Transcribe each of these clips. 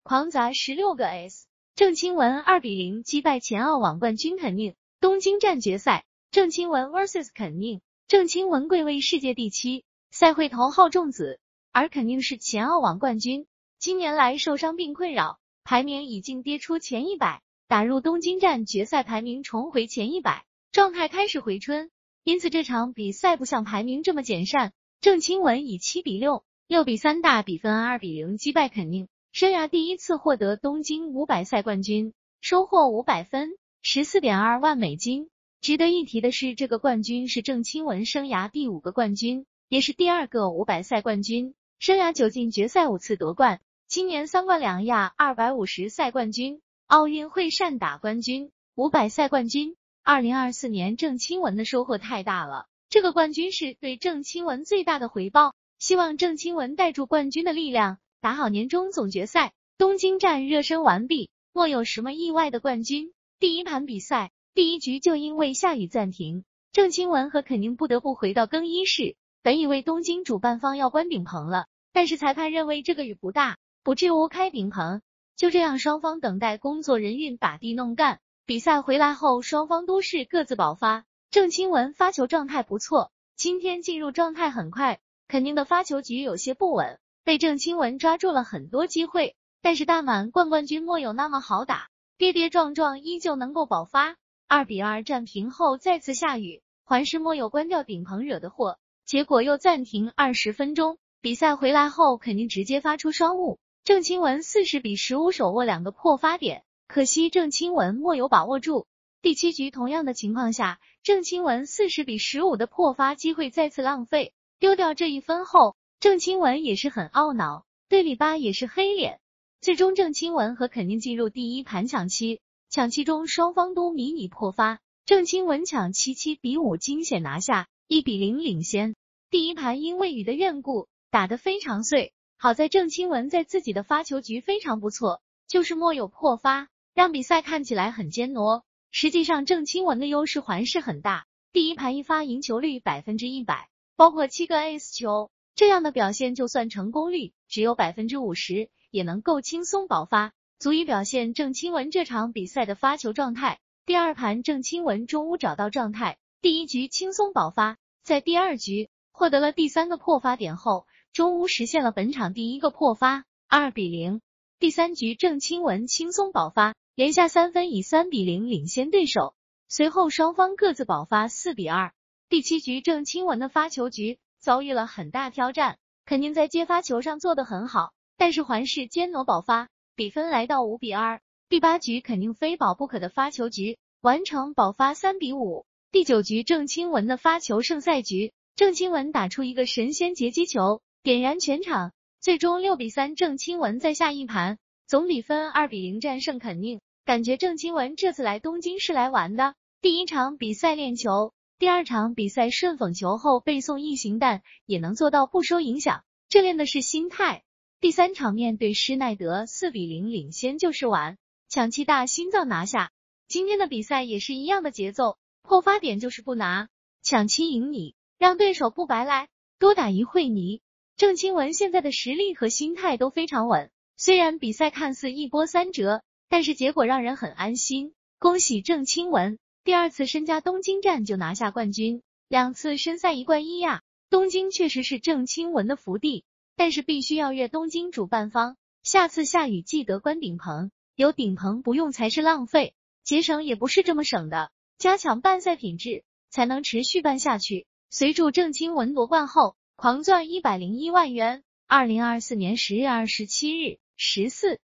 狂砸16个 S。郑钦文2比0击败前澳网冠军肯宁。东京站决赛，郑钦文 vs 肯宁。郑钦文贵为世界第7，赛会头号种子，而肯宁是前澳网冠军。今年来受伤病困扰，排名已经跌出前100，打入东京站决赛排名重回前100，状态开始回春。因此这场比赛不像排名这么简善，郑钦文以7比6、6比3大比分2比0击败肯宁，生涯第一次获得东京500赛冠军，收获500分，14.2万美金。值得一提的是，这个冠军是郑钦文生涯第5个冠军，也是第2个500赛冠军，生涯9进决赛5次夺冠，今年3冠2亚250赛冠军，奥运会善打冠军，500赛冠军。2024年郑钦文的收获太大了，这个冠军是对郑钦文最大的回报，希望郑钦文带住冠军的力量，打好年终总决赛。东京站热身完毕，莫有什么意外的冠军。第一盘比赛，第一局就因为下雨暂停，郑钦文和肯宁不得不回到更衣室，本以为东京主办方要关顶棚了，但是裁判认为这个雨不大，不至于开顶棚，就这样双方等待工作人员把地弄干。比赛回来后，双方都是各自爆发。郑钦文发球状态不错，今天进入状态很快，肯宁的发球局有些不稳，被郑钦文抓住了很多机会，但是大满贯冠军莫有那么好打，跌跌撞撞依旧能够爆发。2比2战平后再次下雨，还是莫有关掉顶棚惹的祸，结果又暂停20分钟。比赛回来后肯定直接发出双误，郑钦文40比15手握2个破发点，可惜郑钦文莫有把握住。第7局同样的情况下，郑钦文40比15的破发机会再次浪费，丢掉这1分后，郑钦文也是很懊恼，对里巴也是黑脸。最终郑钦文和肯宁进入第一盘抢七，抢七中双方都迷你破发，郑钦文抢七7比5惊险拿下，1比0领先。第一盘因为雨的缘故，打得非常碎，好在郑钦文在自己的发球局非常不错，就是莫有破发，让比赛看起来很煎熬。实际上郑钦文的优势还是很大，第一盘一发赢球率100%，包括7个 ace 球，这样的表现就算成功率只有50%，也能够轻松爆发，足以表现郑钦文这场比赛的发球状态。第二盘郑钦文中午找到状态，第一局轻松爆发，在第二局获得了第3个破发点后，中午实现了本场第1个破发，2比0。第3局郑钦文轻松爆发，连下3分以3比0领先对手，随后双方各自爆发4比2。第7局郑钦文的发球局遭遇了很大挑战，肯定在接发球上做得很好，但是还是煎熬爆发，比分来到5比2。第8局肯定非保不可的发球局完成爆发3比5。第9局郑钦文的发球胜赛局，郑钦文打出一个神仙截击球，点燃全场，最终6比3郑钦文再下一盘，总比分2比0战胜肯宁。感觉郑钦文这次来东京是来玩的，第一场比赛练球，第二场比赛顺风球后背诵异形弹也能做到不受影响，这练的是心态。第3场面对施耐德4比0领先就是玩，抢七大心脏拿下。今天的比赛也是一样的节奏，破发点就是不拿，抢七赢你，让对手不白来，多打一会泥。郑钦文现在的实力和心态都非常稳，虽然比赛看似一波三折，但是结果让人很安心。恭喜郑钦文，第2次身加东京站就拿下冠军，2次申赛1冠1亚。东京确实是郑钦文的福地，但是必须要约东京主办方，下次下雨记得关顶棚，有顶棚不用才是浪费，节省也不是这么省的，加强办赛品质，才能持续办下去。随着郑钦文夺冠后，狂赚101万元。2024年10月27日14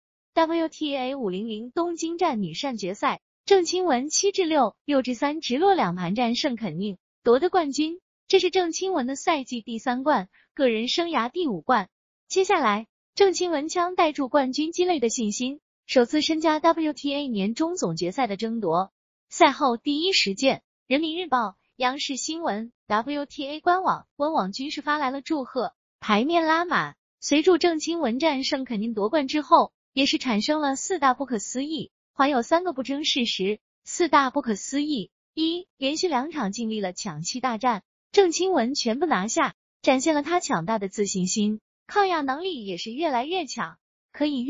WTA 500东京站女单决赛，郑钦文7至6、6至3直落2盘战胜肯宁，夺得冠军。这是郑钦文的赛季第3冠，个人生涯第5冠。接下来，郑钦文将带住冠军积累的信心，首次参加 WTA 年终总决赛的争夺。赛后第一时间，人民日报、央视新闻、WTA 官网、温网均是发来了祝贺，牌面拉满。随着郑钦文战胜肯宁夺冠之后，也是产生了4大不可思议，还有3个不争事实。4大不可思议：一、连续2场经历了抢七大战，郑钦文全部拿下，展现了他强大的自信心，抗压能力也是越来越强。可以越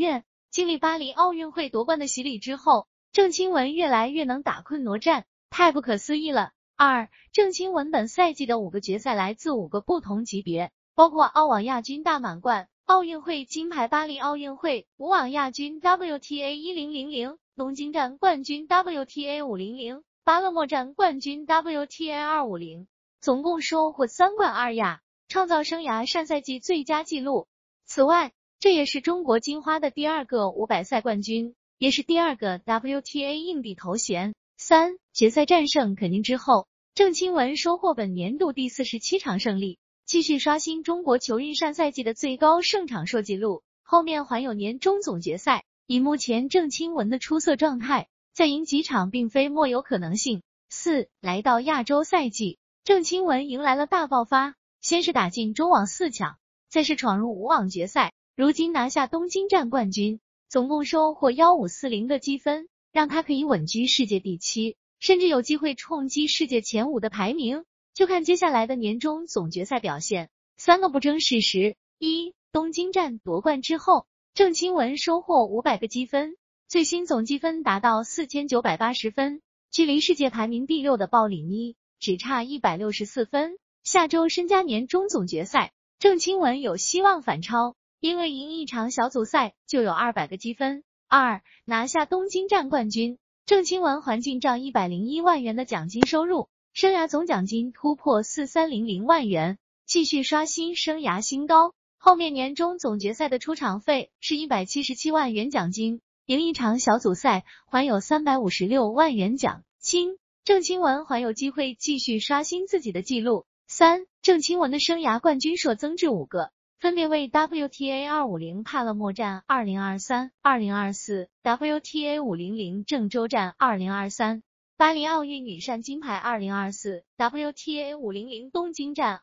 经历巴黎奥运会夺冠的洗礼之后，郑钦文越来越能打困挪战，太不可思议了。2. 郑钦文本赛季的5个决赛来自5个不同级别，包括澳网亚军、大满贯、奥运会金牌、巴黎奥运会、5网亚军、WTA 1000、东京站冠军、WTA 500、巴勒莫站冠军、WTA 250，总共收获3冠2亚，创造生涯上赛季最佳纪录。此外，这也是中国金花的第2个500赛冠军，也是第2个 WTA 硬币头衔。3. 决赛战胜肯宁之后，郑钦文收获本年度第47场胜利，继续刷新中国球运上赛季的最高胜场数纪录。后面还有年终总决赛，以目前郑钦文的出色状态，再赢几场并非莫有可能性。4. 来到亚洲赛季，郑钦文迎来了大爆发，先是打进中网4强，再是闯入5网决赛，如今拿下东京站冠军，总共收获1540的积分，让他可以稳居世界第7，甚至有机会冲击世界前5的排名。就看接下来的年终总决赛表现。3个不争事实。1. 东京站夺冠之后，郑钦文收获500个积分，最新总积分达到4980分，距离世界排名第6的鲍里妮只差164分。下周参加年终总决赛，郑钦文有希望反超，因为赢一场小组赛就有200个积分。2. 拿下东京站冠军，郑钦文还进账101万元的奖金收入，生涯总奖金突破4300万元，继续刷新生涯新高。后面年终总决赛的出场费是177万元奖金，赢一场小组赛还有356万元奖金，郑钦文还有机会继续刷新自己的纪录。3. 郑钦文的生涯冠军数增至5个，分别为 WTA 250帕勒莫站2023、2024、WTA 500郑州站2023、巴黎奥运女单金牌2024、WTA 500东京站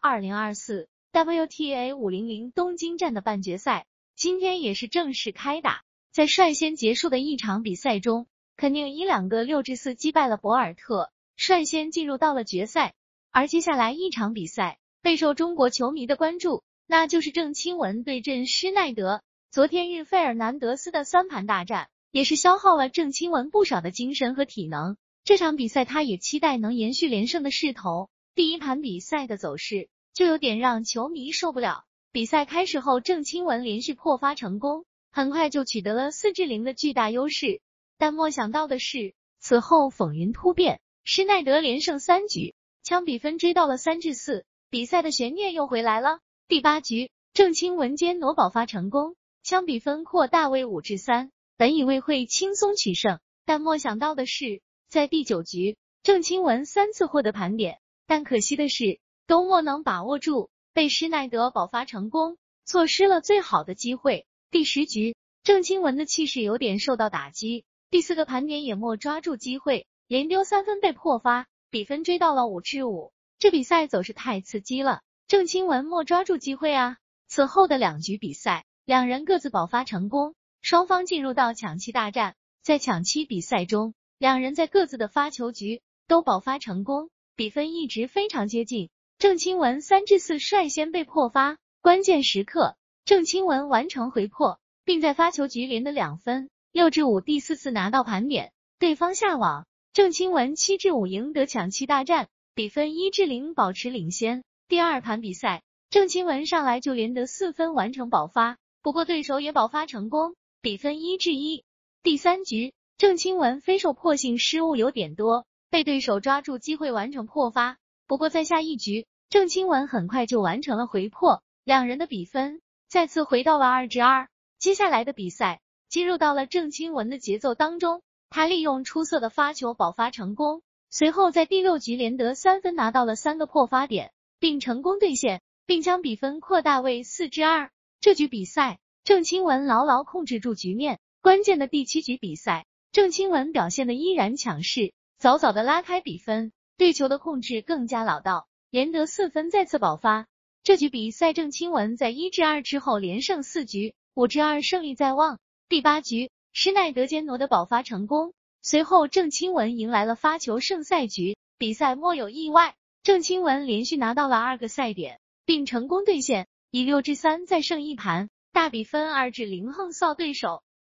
2024、WTA 500东京站的半决赛。今天也是正式开打，在率先结束的一场比赛中，肯定以2个6-4击败了博尔特，率先进入到了决赛。而接下来一场比赛备受中国球迷的关注，那就是郑钦文对阵施耐德。昨天日费尔南德斯的3盘大战，也是消耗了郑钦文不少的精神和体能。这场比赛他也期待能延续连胜的势头。第一盘比赛的走势就有点让球迷受不了。比赛开始后，郑钦文连续破发成功，很快就取得了4-0的巨大优势。但没想到的是，此后风云突变，施耐德连胜3局，将比分追到了3-4，比赛的悬念又回来了。第8局，郑钦文坚挪保发成功，将比分扩大为5-3，本以为会轻松取胜，但没想到的是，在第9局，郑钦文3次获得盘点，但可惜的是，都没能把握住，被施耐德保发成功，错失了最好的机会。第10局，郑钦文的气势有点受到打击，第4个盘点也没抓住机会，连丢3分被破发，比分追到了5-5。这比赛走势太刺激了，郑钦文没抓住机会啊。此后的2局比赛，两人各自保发成功，双方进入到抢七大战。在抢七比赛中，两人在各自的发球局都保发成功，比分一直非常接近。郑钦文3-4率先被破发，关键时刻，郑钦文完成回破，并在发球局连得2分，6-5第4次拿到盘点，对方下网，郑钦文7-5赢得抢七大战，比分1-0保持领先。第2盘比赛，郑钦文上来就连得4分完成保发，不过对手也保发成功，比分1-1。第3局，郑钦文非受迫性失误有点多，被对手抓住机会完成破发，不过在下一局，郑钦文很快就完成了回破，两人的比分再次回到了2-2。接下来的比赛进入到了郑钦文的节奏当中，他利用出色的发球保发成功，随后在第6局连得3分拿到了3个破发点，并成功兑现，并将比分扩大为4-2。这局比赛，郑钦文牢牢控制住局面。关键的第7局比赛，郑钦文表现的依然强势，早早的拉开比分，对球的控制更加老道，连得4分再次保发。这局比赛郑钦文在1-2之后连胜4局，5-2胜利在望。第8局，施耐德坚挪的保发成功，随后郑钦文迎来了发球胜赛局，比赛莫有意外，郑钦文连续拿到了2个赛点，并成功兑现，以6-3再胜一盘，大比分2-0横扫对手。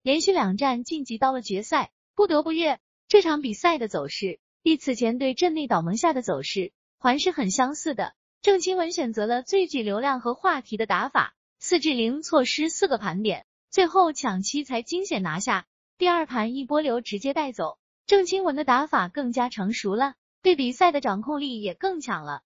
连续2战晋级到了决赛。不得不悦，这场比赛的走势比此前对阵内岛盟下的走势还是很相似的。郑钦文选择了最具流量和话题的打法，4至0错失4个盘点，最后抢七才惊险拿下。第2盘一波流直接带走，郑钦文的打法更加成熟了，对比赛的掌控力也更强了。